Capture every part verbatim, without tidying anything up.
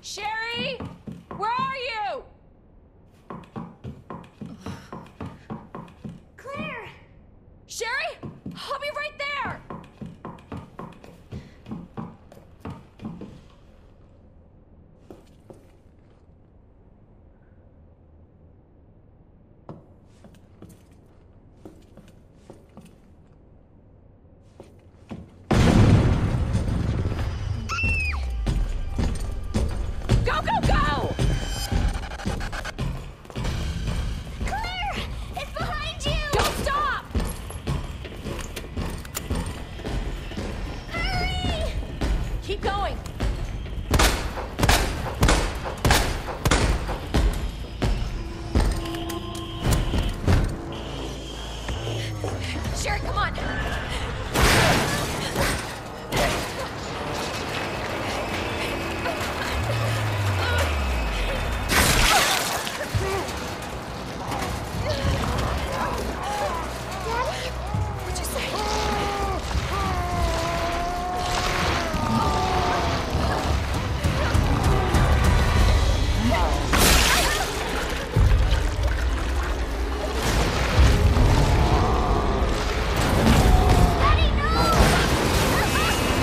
Sherry! Where are you? Claire! Sherry! I'll be right there! Go, go, go! Claire! It's behind you! Don't stop! Hurry! Keep going! Sherry, come on! Daddy? What'd you say? Daddy, no!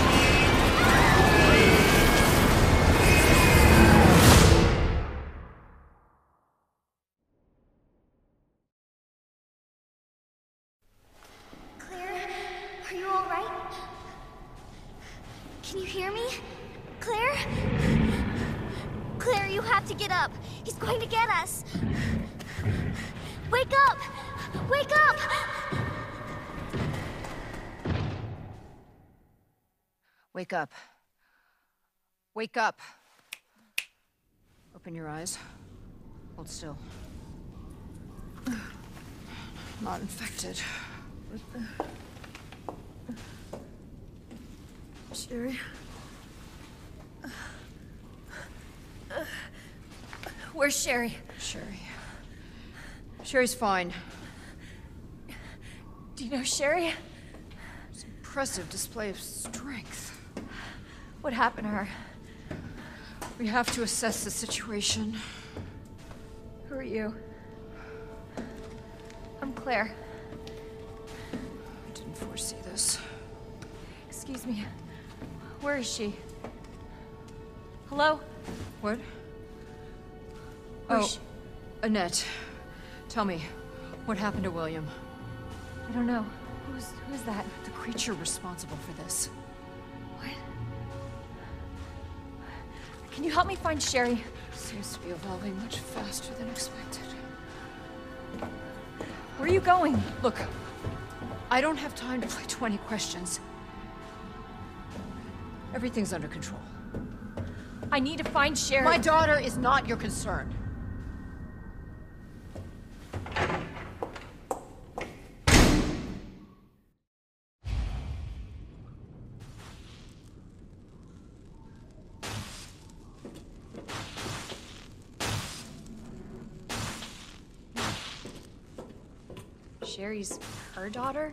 Claire, are you all right? Can you hear me? Claire? Claire, you have to get up. He's going to get us. Wake up! Wake up! Wake up. Wake up. Open your eyes. Hold still. Not infected. Sherry? Where's Sherry? Sherry. Sherry's fine. Do you know Sherry? It's an impressive display of strength. What happened to her? We have to assess the situation. Who are you? I'm Claire. I didn't foresee this. Excuse me. Where is she? Hello? What? Where's Oh, she? Annette. Tell me, what happened to William? I don't know. Who's who's that? The creature responsible for this. What? Can you help me find Sherry? Seems to be evolving much faster than expected. Where are you going? Look, I don't have time to play twenty questions. Everything's under control. I need to find Sherry. My daughter is not your concern. Sherry's her daughter?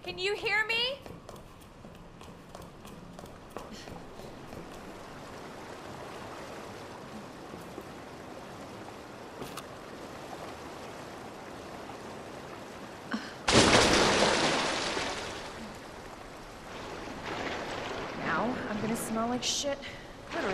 Can you hear me? Now I'm gonna smell like shit. Literally.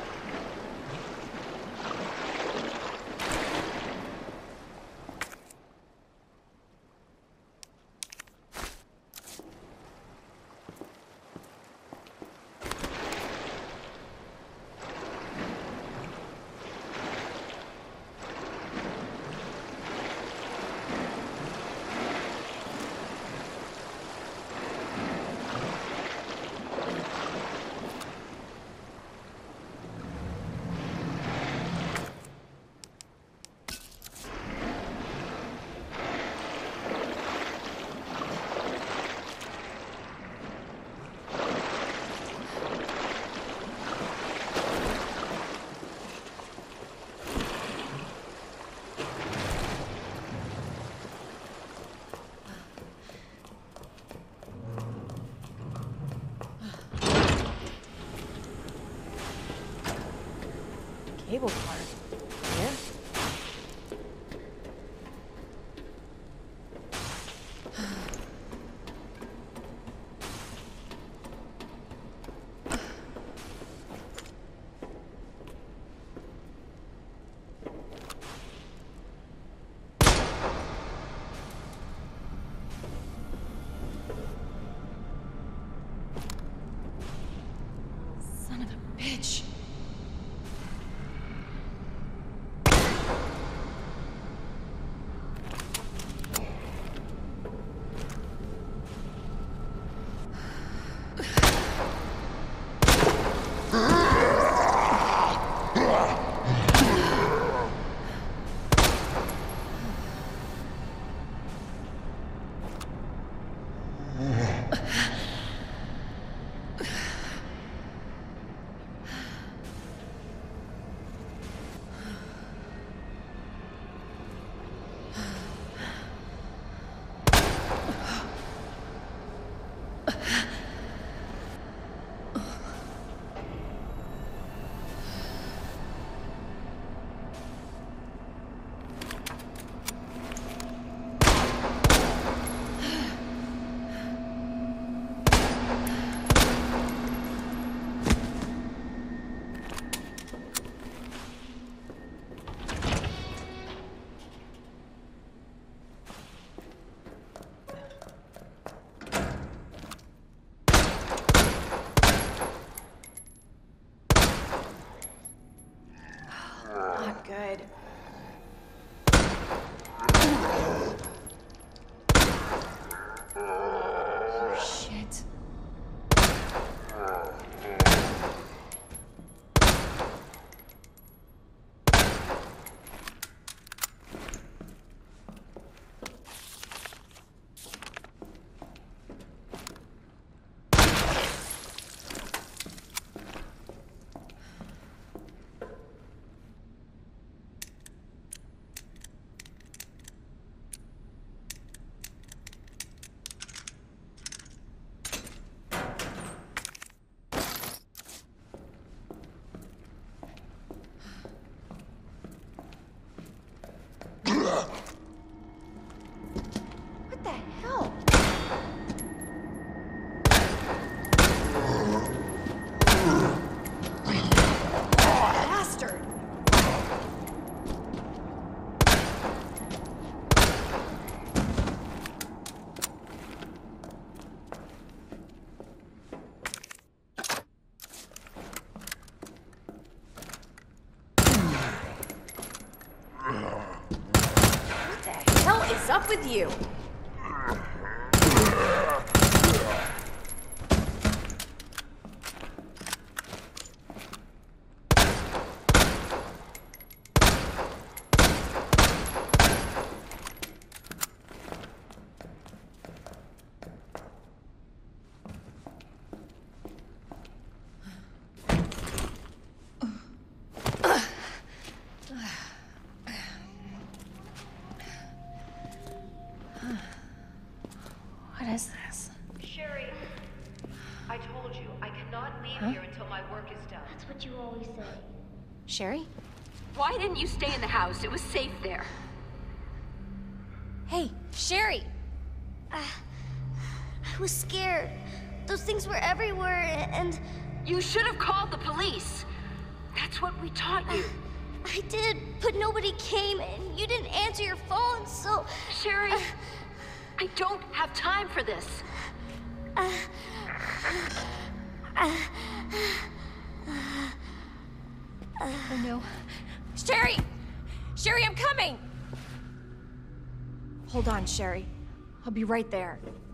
Cable car. Here? Son of a bitch. Good. Oh, shit. What the hell? Bastard! What the hell is up with you? my work is done. That's what you always say. Sherry? Why didn't you stay in the house? It was safe there. Hey, Sherry! Uh, I was scared. Those things were everywhere, and... You should have called the police. That's what we taught you. Uh, I did, but nobody came, and you didn't answer your phone, so... Sherry, uh, I don't have time for this. Uh, uh, Oh no. Sherry! Sherry, I'm coming! Hold on, Sherry. I'll be right there.